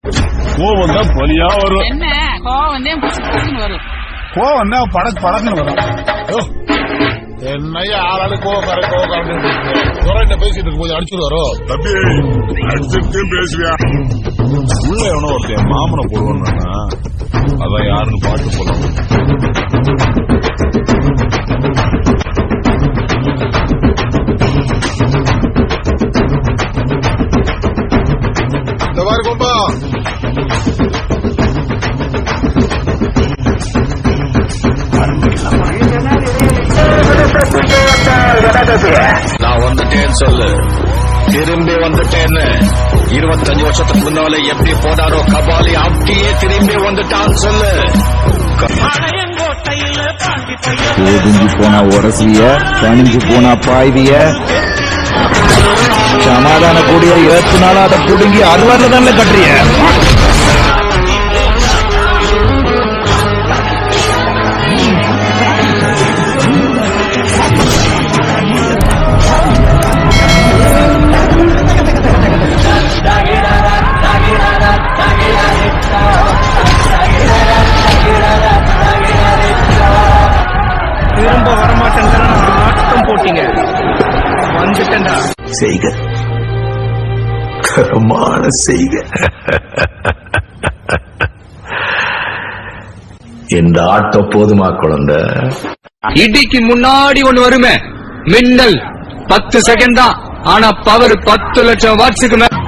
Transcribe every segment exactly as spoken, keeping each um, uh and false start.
கோவம் தான் பலியா வரும். என்ன கோவம் தான் வரும். கோவம் தான் படக்கு படக்குன்னு வரும். என்னையா ஆளாளு கோவக்கார கோவக்கார பேசிட்டு இருக்கும் போது அடிச்சுடுவாரோ தம்பி அடிச்சுட்டு பேசுவியா உள்ள எவனோ ஒருத்தன் மாமனை போடுவான்னா அதான் யாருன்னு பாட்டு போடலாம். இந்த மாதிரி கொம்பா நான் வந்துட்டேன்னு சொல்லு, திரும்பி வந்துட்டேன்னு. இருபத்தஞ்சு வருஷத்துக்கு முன்னால எப்படி போனாரோ கபாலி அப்படியே திரும்பி வந்துட்டான்னு சொல்லு. ஒதுங்கி போனா உரசிய, பணிஞ்சு போனா பாய்விய, சமாதான கூடிய இருபத்தி நாலு அதை புடுங்கி அறுபதுல தானே கட்டுறிய. திரும்ப வரமாட்டேன் ஆட்டம் போட்டீங்க, வந்துட்டேன்டா. செய்க கரமான செய்க. இந்த ஆட்டம் போதுமா குழந்தை? இடிக்கு முன்னாடி ஒண்ணு வருமே மின்னல், பத்து செகண்ட் தான், ஆனா பவர் பத்து லட்சம் வாட்ஸுக்கு மேல.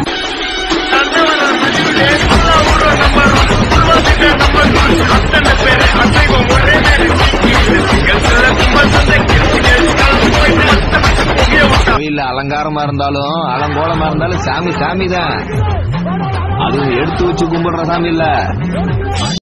கோயில்ல அலங்காரமா இருந்தாலும் அலங்கோலமா இருந்தாலும் சாமி சாமி தான். அது எடுத்து வச்சு கும்பிடுற சாமி இல்ல.